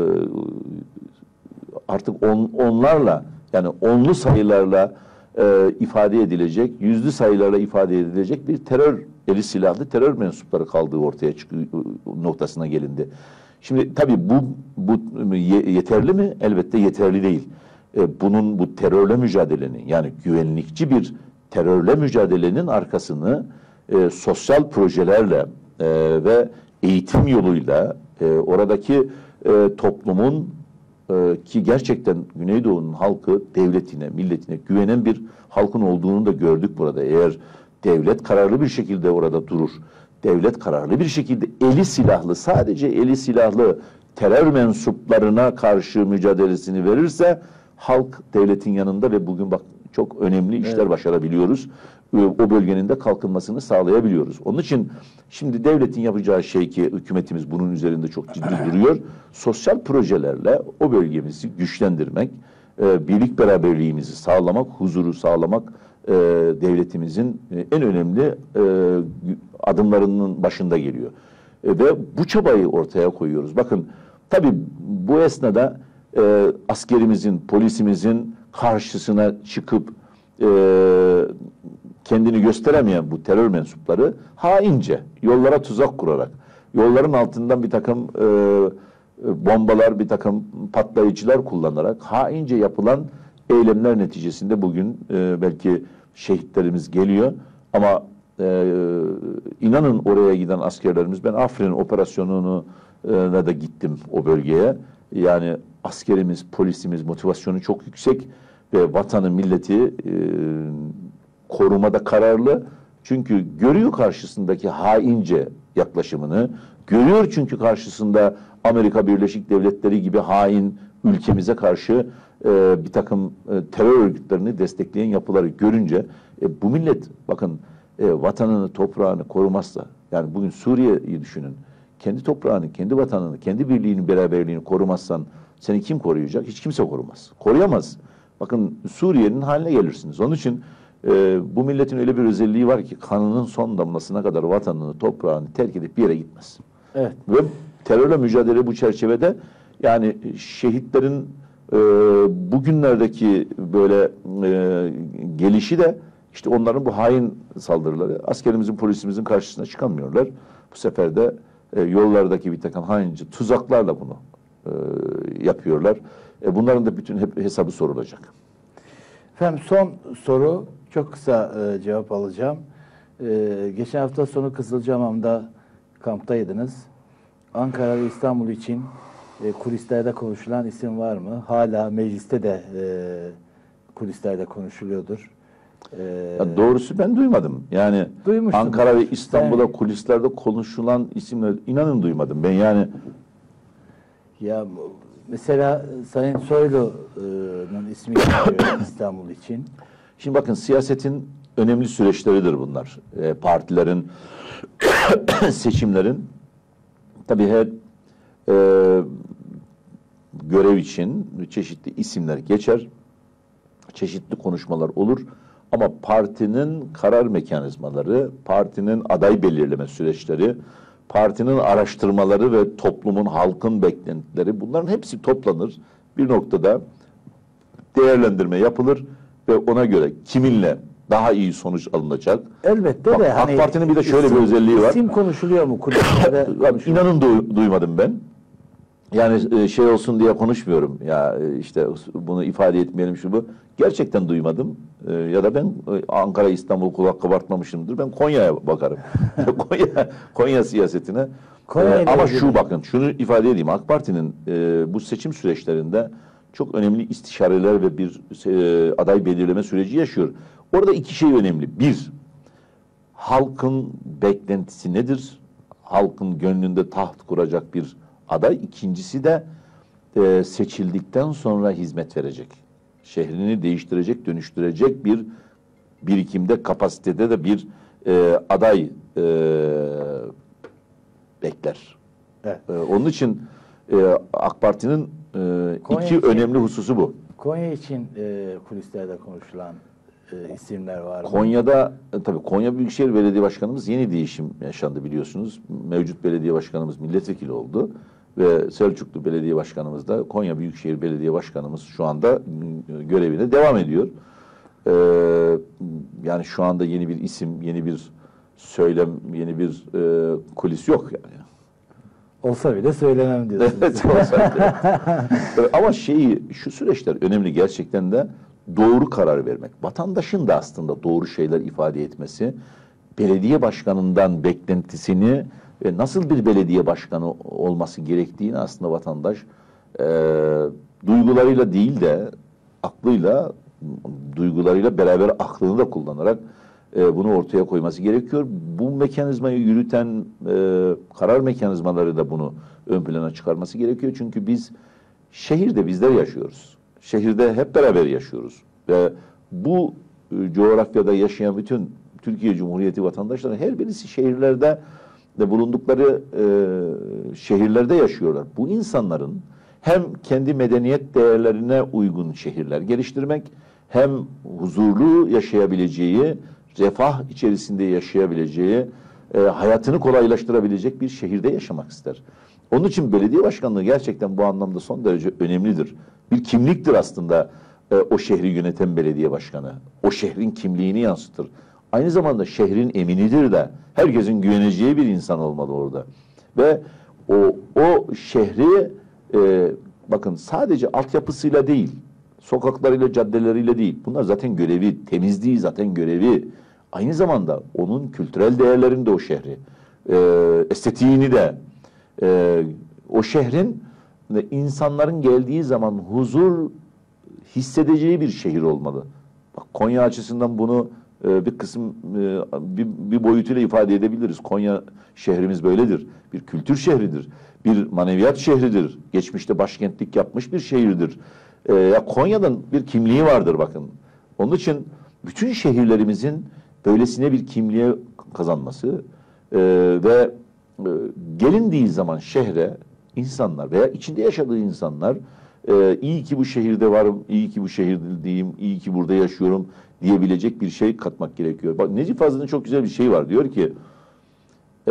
artık on, onlarla yani onlu sayılarla e, ifade edilecek, yüzlü sayılarla ifade edilecek bir terör, eli silahlı terör mensupları kaldığı ortaya çıkıyor noktasına gelindi. Şimdi tabii bu, bu yeterli mi? Elbette yeterli değil. E, bunun bu terörle mücadelenin yani güvenlikçi bir terörle mücadelenin arkasını e, sosyal projelerle e, ve eğitim yoluyla e, oradaki e, toplumun e, ki gerçekten Güneydoğu'nun halkı devletine, milletine güvenen bir halkın olduğunu da gördük burada. Eğer devlet kararlı bir şekilde orada durur, devlet kararlı bir şekilde eli silahlı, sadece eli silahlı terör mensuplarına karşı mücadelesini verirse halk devletin yanında ve bugün bak çok önemli işler evet. başarabiliyoruz. O bölgenin de kalkınmasını sağlayabiliyoruz. Onun için şimdi devletin yapacağı şey ki hükümetimiz bunun üzerinde çok ciddi duruyor. Sosyal projelerle o bölgemizi güçlendirmek, e, birlik beraberliğimizi sağlamak, huzuru sağlamak e, devletimizin e, en önemli e, adımlarının başında geliyor. E, ve bu çabayı ortaya koyuyoruz. Bakın tabii bu esnada e, askerimizin, polisimizin karşısına çıkıp e, kendini gösteremeyen bu terör mensupları haince yollara tuzak kurarak, yolların altından bir takım e, bombalar, bir takım patlayıcılar kullanarak haince yapılan eylemler neticesinde bugün e, belki şehitlerimiz geliyor ama e, inanın oraya giden askerlerimiz, ben Afrin operasyonuna da gittim o bölgeye. Yani askerimiz, polisimiz motivasyonu çok yüksek ve vatanı, milleti e, korumada kararlı. Çünkü görüyor karşısındaki haince yaklaşımını, görüyor çünkü karşısında Amerika Birleşik Devletleri gibi hain ülkemize karşı e, bir takım e, terör örgütlerini destekleyen yapıları görünce e, bu millet bakın e, vatanını, toprağını korumazsa, yani bugün Suriye'yi düşünün, kendi toprağını, kendi vatanını, kendi birliğini, beraberliğini korumazsan seni kim koruyacak? Hiç kimse korumaz. Koruyamaz. Bakın Suriye'nin haline gelirsiniz. Onun için e, bu milletin öyle bir özelliği var ki kanının son damlasına kadar vatanını, toprağını terk edip bir yere gitmez. Evet. Ve terörle mücadele bu çerçevede yani şehitlerin e, bugünlerdeki böyle e, gelişi de işte onların bu hain saldırıları. Askerimizin, polisimizin karşısına çıkamıyorlar. Bu sefer de e, yollardaki bir takım haince tuzaklarla bunu e, yapıyorlar. E, bunların da bütün hep hesabı sorulacak. Efendim son soru, çok kısa e, cevap alacağım. E, geçen hafta sonu Kızılcahamam'da kamptaydınız. Ankara ve İstanbul için e, kulislerde konuşulan isim var mı? Hala mecliste de e, kulislerde konuşuluyordur. E, ya doğrusu ben duymadım. Yani Ankara ve İstanbul'da yani, kulislerde konuşulan isimler inanın duymadım. Ben yani ya mesela Sayın Soylu'nun ismi geçiyor İstanbul için. Şimdi bakın siyasetin önemli süreçleridir bunlar. E, partilerin, seçimlerin tabii her e, görev için çeşitli isimler geçer, çeşitli konuşmalar olur. Ama partinin karar mekanizmaları, partinin aday belirleme süreçleri, partinin araştırmaları ve toplumun, halkın beklentileri bunların hepsi toplanır. Bir noktada değerlendirme yapılır ve ona göre kiminle daha iyi sonuç alınacak. Elbette Bak, de. AK hani Parti'nin bir de şöyle isim, bir özelliği var. İsim konuşuluyor mu? İnanın du duymadım ben. Yani şey olsun diye konuşmuyorum. Ya işte bunu ifade etmeyelim şu bu. Gerçekten duymadım. Ya da ben Ankara, İstanbul kulak kabartmamışımdır. Ben Konya'ya bakarım. Konya, Konya siyasetine. Konya ee, ama şu bakın, şunu ifade edeyim. AK Parti'nin e, bu seçim süreçlerinde çok önemli istişareler ve bir e, aday belirleme süreci yaşıyor. Orada iki şey önemli. Bir, halkın beklentisi nedir? Halkın gönlünde taht kuracak bir aday. İkincisi de e, seçildikten sonra hizmet verecek. Şehrini değiştirecek, dönüştürecek bir birikimde, kapasitede de bir e, aday e, bekler. Evet. E, onun için e, AK Parti'nin e, Konya iki için- önemli hususu bu. Konya için e, kulislerde konuşulan e, isimler var mı? Konya'da e, tabii Konya Büyükşehir Belediye Başkanımız yeni değişim yaşandı biliyorsunuz. Mevcut belediye başkanımız milletvekili oldu ve Selçuklu Belediye Başkanımız da Konya Büyükşehir Belediye Başkanımız şu anda e, görevine devam ediyor. Ee, yani şu anda yeni bir isim, yeni bir söylem, yeni bir e, kulis yok yani. Olsa bile söylemem diyorsunuz. Evet, evet. Ama şeyi, şu süreçler önemli gerçekten de doğru karar vermek. Vatandaşın da aslında doğru şeyler ifade etmesi, belediye başkanından beklentisini ve nasıl bir belediye başkanı olması gerektiğini aslında vatandaş e, duygularıyla değil de aklıyla, duygularıyla beraber aklını da kullanarak e, bunu ortaya koyması gerekiyor. Bu mekanizmayı yürüten e, karar mekanizmaları da bunu ön plana çıkarması gerekiyor. Çünkü biz şehirde bizler yaşıyoruz. Şehirde hep beraber yaşıyoruz. Ve bu e, coğrafyada yaşayan bütün Türkiye Cumhuriyeti vatandaşları her birisi şehirlerde de bulundukları e, şehirlerde yaşıyorlar. Bu insanların hem kendi medeniyet değerlerine uygun şehirler geliştirmek, hem huzurlu yaşayabileceği, refah içerisinde yaşayabileceği, e, hayatını kolaylaştırabilecek bir şehirde yaşamak ister. Onun için belediye başkanlığı gerçekten bu anlamda son derece önemlidir. Bir kimliktir aslında e, o şehri yöneten belediye başkanı. O şehrin kimliğini yansıtır. Aynı zamanda şehrin eminidir de herkesin güveneceği bir insan olmalı orada. Ve o, o şehri e, bakın sadece altyapısıyla değil, sokaklarıyla, caddeleriyle değil. Bunlar zaten görevi, temizliği zaten görevi. Aynı zamanda onun kültürel değerlerini de o şehri, e, estetiğini de, e, o şehrin insanların geldiği zaman huzur hissedeceği bir şehir olmalı. Bak, Konya açısından bunu e, bir kısım, e, bir, bir boyutuyla ifade edebiliriz. Konya şehrimiz böyledir. Bir kültür şehridir. Bir maneviyat şehridir. Geçmişte başkentlik yapmış bir şehirdir. E, ya Konya'nın bir kimliği vardır bakın. Onun için bütün şehirlerimizin böylesine bir kimliğe kazanması e, ve e, gelindiği zaman şehre insanlar veya içinde yaşadığı insanlar e, iyi ki bu şehirde varım, iyi ki bu şehirdeyim, iyi ki burada yaşıyorum diyebilecek bir şey katmak gerekiyor. Bak Necip Fazıl'ın çok güzel bir şey var. Diyor ki e,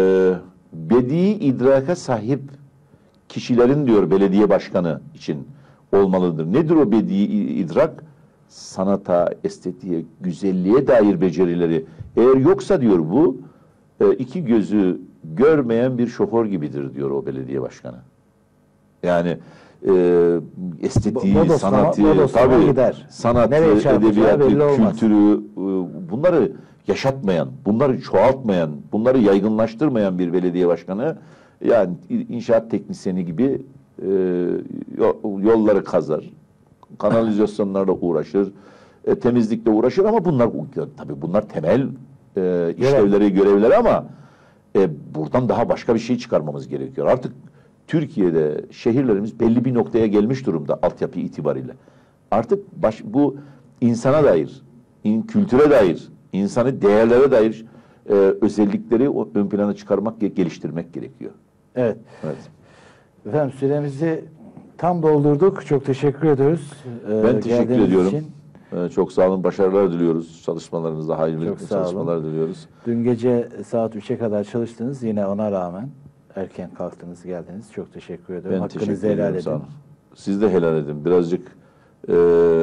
bedi idraka sahip kişilerin diyor belediye başkanı için olmalıdır. Nedir o bedi idrak? Sanata, estetiğe, güzelliğe dair becerileri. Eğer yoksa diyor bu e, iki gözü görmeyen bir şoför gibidir diyor o belediye başkanı. Yani e, estetiği, Bodoslama- sanatı, bodoslama tabii, gider. sanatı, Nereye çarpacağı belli edebiyatı, olmaz. kültürü, e, bunları yaşatmayan, bunları çoğaltmayan, bunları yaygınlaştırmayan bir belediye başkanı, yani inşaat teknisyeni gibi e, yolları kazar, kanalizasyonlarla uğraşır, e, temizlikle uğraşır ama bunlar tabii bunlar temel e, işlevleri, görevleri ama e, buradan daha başka bir şey çıkarmamız gerekiyor. Artık Türkiye'de şehirlerimiz belli bir noktaya gelmiş durumda altyapı itibariyle. Artık baş, bu insana dair, in, kültüre dair, insanı değerlere dair e, özellikleri o, ön plana çıkarmak, geliştirmek gerekiyor. Evet. Evet. Efendim süremizi tam doldurduk. Çok teşekkür ediyoruz. Ee, Ben teşekkür geldiğiniz ediyorum. için. Ee, çok sağ olun, başarılar diliyoruz. Çalışmalarınızda hayırlı Çok sağ olun. çalışmalar diliyoruz. Dün gece saat üçe kadar çalıştınız. Yine ona rağmen erken kalktınız, geldiniz. Çok teşekkür ediyorum. Ben Hakkınızı teşekkür helal ediyorum. Sağ edin. olun. Siz de helal edin. Birazcık e,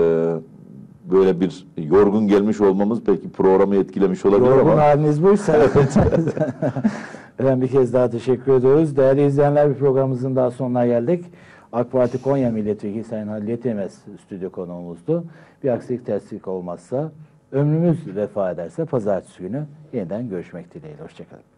böyle bir yorgun gelmiş olmamız belki programı etkilemiş olabilir Yorgun ama. haliniz buysa. Efendim bir kez daha teşekkür ediyoruz. Değerli izleyenler, bir programımızın daha sonuna geldik. AK Parti Konya Milletvekili Sayın Halil Yetemez stüdyo konuğumuzdu. Bir aksilik terslik olmazsa, ömrümüz vefa ederse pazartesi günü yeniden görüşmek dileğiyle. Hoşçakalın.